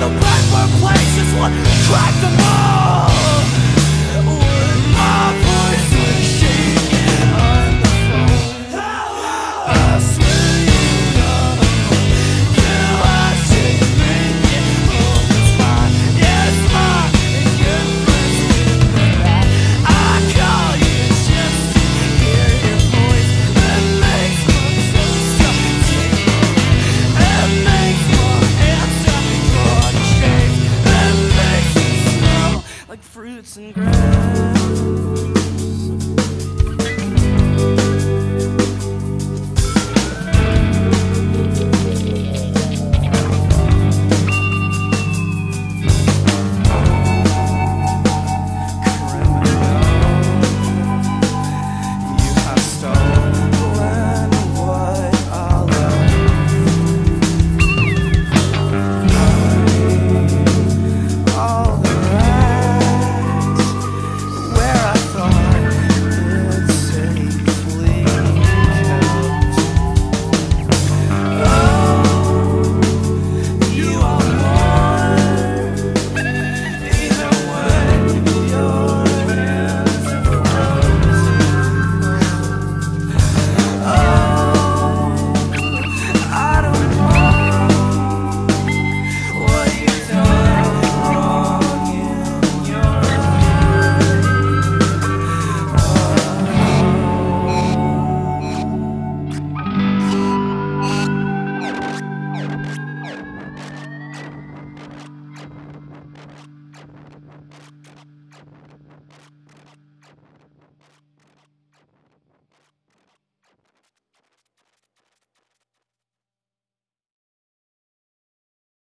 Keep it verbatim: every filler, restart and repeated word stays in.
the backward places would crack them all. When my voice was shaking on the phone, I swear you know you are to make it home. It's mine, yeah, it's mine, and your friends with that. I call you just to hear your voice. It makes my toes stop tingling. It makes my hands stop drawing shapes. It makes me smell like fruits and grass.